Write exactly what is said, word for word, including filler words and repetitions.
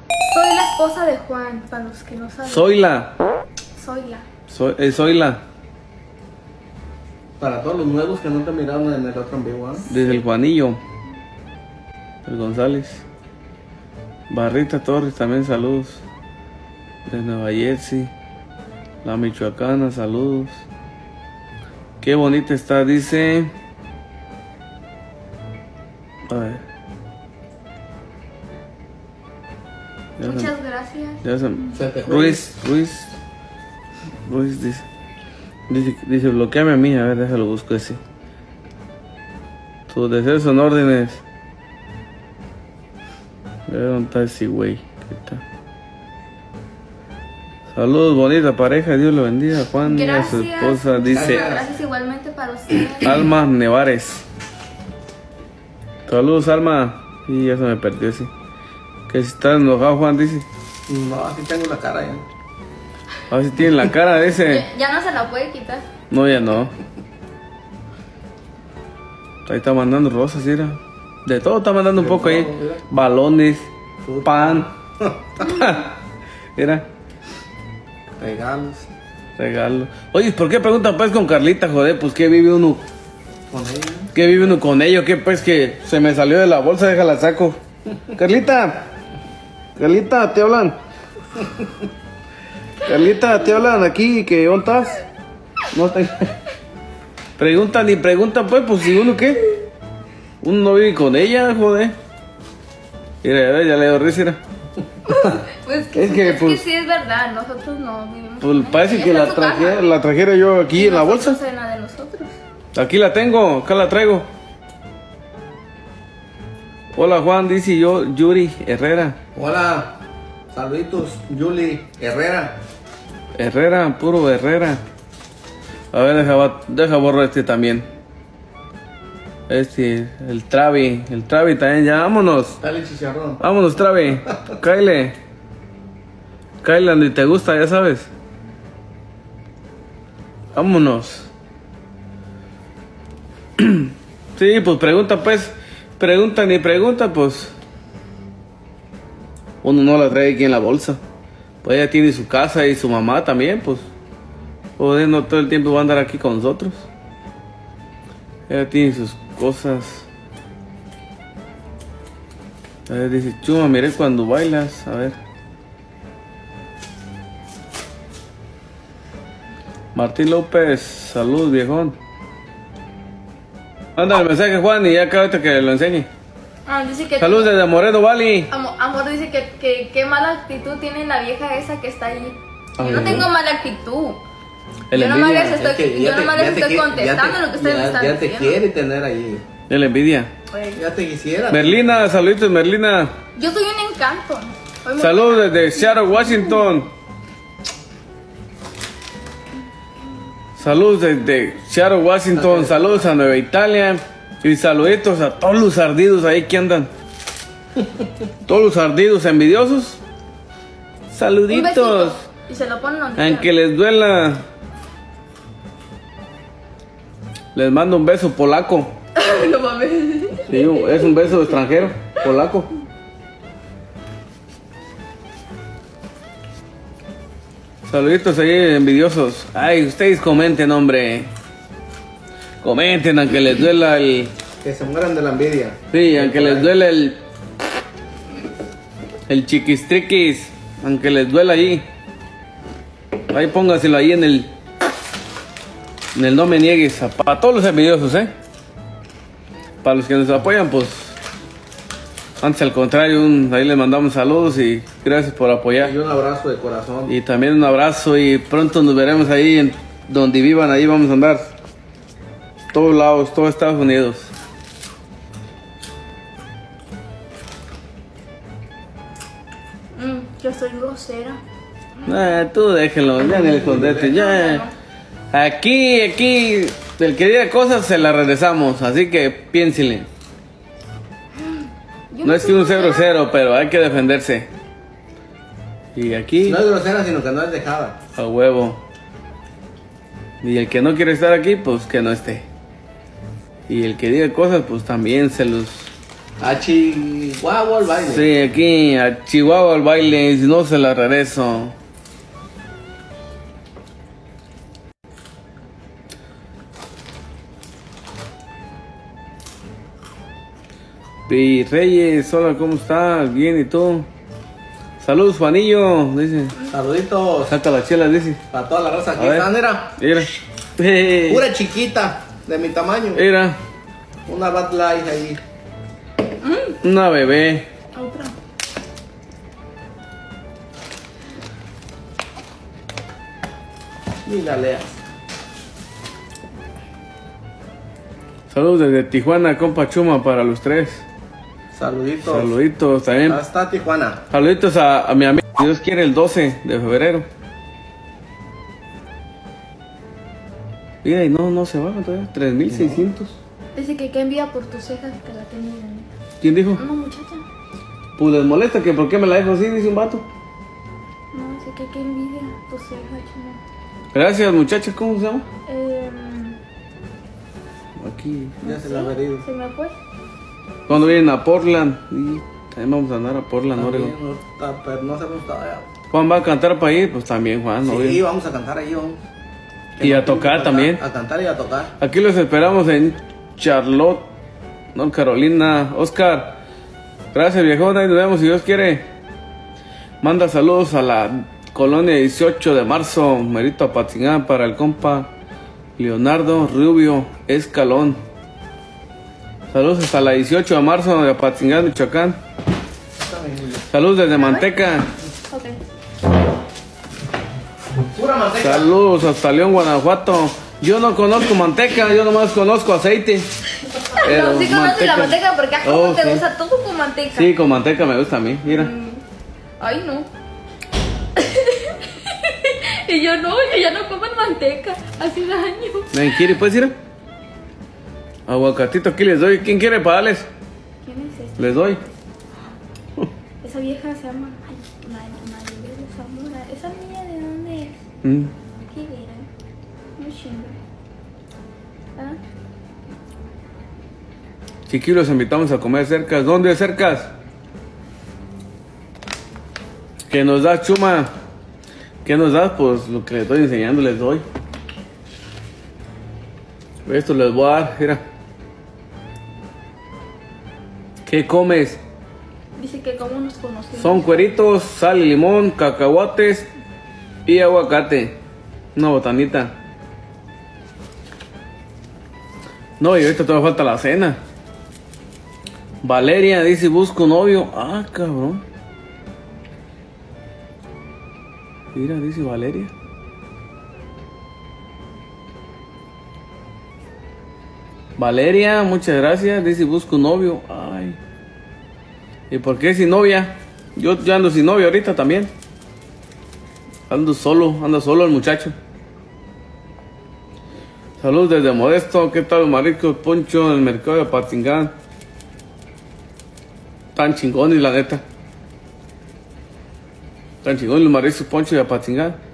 Soy la esposa de Juan, para los que no saben. Soy la. Soy la. Soy, eh, soy la. Para todos los nuevos que no te miraron en el otro en vivo, ¿eh? Desde el Juanillo. El González. Barrita Torres también, saludos. De Nueva Jersey. La Michoacana, saludos. Qué bonita está, dice. A ver. Ya Muchas se- gracias. ya se- Se te fue. Ruiz, Ruiz. Ruiz dice. Dice, dice, bloqueame a mí, a ver, déjalo busco ese. Tus deseos son órdenes. A ver dónde está ese güey. ¿Qué tal? Saludos, bonita pareja, Dios lo bendiga. Juan y a su Gracias. esposa, dice Gracias igualmente para ustedes. Alma Nevares. Saludos, Alma. Y ya se me perdió ese. Que si estás enojado, Juan, dice. No, así tengo la cara ya. A ver si tiene la cara de ese. Ya, ya no se la puede quitar. No, ya no. Ahí está mandando rosas, mira. De todo está mandando un De poco ahí. todo, mira. Balones, Fruta. pan. Mira, Regalos. regalo. Oye, ¿por qué preguntan pues con Carlita, joder? Pues que vive uno. Con ella. ¿Qué vive uno con ello? ¿Qué pues que se me salió de la bolsa? Déjala saco. Carlita. Carlita, te hablan. Carlita, te hablan aquí, que ¿dónde estás? No te... Preguntan y preguntan, pues, pues, si uno qué. Uno no vive con ella, joder. Mira, a ver, ya le doy risa, mira. Pues que, Es sí, que, es pues- que sí es verdad, nosotros no vivimos. Pues con ella. parece Ella que está la en su casa. trajera, la trajera yo aquí Y en la bolsa. nosotros en la de nosotros. Aquí la tengo, acá la traigo. Hola Juan, dice yo, Yuri Herrera. Hola. Saluditos, Yuli Herrera. Herrera, puro Herrera. A ver, deja, deja borro este también. Este, el Travi, el Travi también, ya vámonos. Dale chicharrón. Vámonos, Travi. Kyle. Kyle, donde te gusta, ya sabes. Vámonos. Sí, pues pregunta, pues. Preguntan y preguntan, pues. Uno no la trae aquí en la bolsa. Pues ella tiene su casa y su mamá también, pues. Joder, no todo el tiempo va a andar aquí con nosotros. Ella tiene sus cosas. A ver, dice, Chuma, miré cuando bailas. A ver. Martín López, salud, viejón. Manda el mensaje, Juan, y ya acá ahorita que lo enseñe. Ah, dice que Salud desde Moreno Valley. Amor, amor dice que, que qué mala actitud tiene la vieja esa que está allí. Ay, Yo no no. tengo mala actitud. El yo nomás envidia. les estoy, Es que yo ya te- nomás ya les te estoy qui- contestando ya te- lo que ustedes ya- me están Ya te diciendo. quiere tener ahí. El envidia. Pues, Ya te quisiera. Merlina, saluditos, Merlina. yo soy un encanto. Soy muy Salud buena. desde Seattle, Washington. Saludos desde Seattle, Washington. Saludos a Nueva Italia. Y saluditos a todos los ardidos ahí que andan. Todos los ardidos envidiosos. Un Saluditos. besito. Y se lo ponen donde Aunque quieran. les duela. Les mando un beso polaco. No mames. Sí, es un beso extranjero, polaco. Saluditos ahí, envidiosos. Ay, ustedes comenten, hombre. Comenten, aunque les duela el... Que se mueran de la envidia. Sí, aunque les duela el... El chiquistriquis. Aunque les duela allí. Ahí póngaselo ahí en el... En el no me niegues. Para todos los envidiosos, ¿eh? Para los que nos apoyan, pues... Antes al contrario, un- ahí les mandamos saludos y gracias por apoyar. Y un abrazo de corazón. Y también un abrazo y pronto nos veremos ahí en donde vivan, ahí vamos a andar. Todos lados, todo Estados Unidos. Mm, yo soy grosera. Ah, tú déjenlo, ya en el escondete, ya. Aquí, aquí, el que diga cosas se las regresamos, así que piénsenle. Yo No es que soy uno sea grosera. grosero, pero hay que defenderse. Y aquí, No es grosera, sino que no es dejada. a huevo. Y el que no quiere estar aquí, pues que no esté. Y el que diga cosas, pues también se los A Chihuahua al baile. Sí, aquí a Chihuahua al baile, y si no se la regreso. Pi Reyes, hola, ¿cómo estás? Bien, ¿y tú? Saludos, Juanillo, dice. Saluditos Saca la chela, dice. para toda la raza aquí. A ver. Están, mira. Mira. Eh, Pura chiquita, de mi tamaño. Mira, Una Bad Light ahí. una bebé. Otra. Ni la leas. Saludos desde Tijuana, compa Chuma, para los tres. Saluditos. Saluditos también. Hasta Tijuana. Saluditos a, a mi amigo, si Dios quiere, el doce de febrero. Mira, y no, no se baja todavía. tres mil seiscientos. Dice que qué envía por tus cejas que la tenía. ¿Quién dijo? Una muchacha. Pues les molesta que por qué me la dejo así, dice un vato. No, dice que qué envidia tus cejas, chino. Gracias, muchachas, ¿cómo se llama? Eh, Aquí. Ya se la ha venido. se me fue. Cuando vienen a Portland. Y también vamos a andar a Portland, Oregon. También, no, está- pero no sabemos todavía. Juan va a cantar para ir, pues también Juan, Sí, obvio. vamos a cantar ahí, vamos. Y a no, tocar a también. A cantar y a tocar. Aquí los esperamos en Charlotte, North Carolina. Oscar, gracias viejona, y nos vemos si Dios quiere. Manda saludos a la colonia dieciocho de marzo, Merito Apatzingán, para el compa Leonardo Rubio Escalón. Saludos hasta la dieciocho de marzo de Apatzingán, Michoacán. Saludos desde Manteca. Ok. Pura manteca. Saludos hasta León, Guanajuato. Yo no conozco manteca, yo nomás conozco aceite. Pero No, sí conoces la manteca porque a cómo Oh, te sí. gusta todo con manteca. Sí, con manteca me gusta a mí, mira. Mm. Ay, no. Y yo no, yo ya no como manteca. Hace daño. ¿Me quiere, pues ir? Aguacatito aquí les doy. ¿Quién quiere para darles? ¿Quién es este? Les doy. Esa vieja se llama ay, Mar- Maribel Zamora. ¿Esa niña de dónde es? Mm. ¿Qué era? Muy chingo. ¿Ah? Chiquillos, los invitamos a comer cercas. ¿Dónde cercas? ¿Qué nos das, Chuma? ¿Qué nos das? Pues lo que les estoy enseñando les doy. Esto les voy a dar, mira. ¿Qué comes? Dice que cómo nos conocimos. Son cueritos, sal y limón, cacahuates y aguacate. Una botanita. No, y ahorita todavía falta la cena. Valeria dice, busco novio. Ah, cabrón. Mira, dice Valeria. Valeria, muchas gracias. Dice, busco novio. Ay. ¿Y por qué sin novia? Yo, yo ando sin novia ahorita también. Ando solo, anda solo el muchacho. Saludos desde Modesto. ¿Qué tal, mariscos? Poncho en el mercado de Apatzingán. Tan chingones, la neta. Tan chingones los mariscos Poncho de Apatzingán.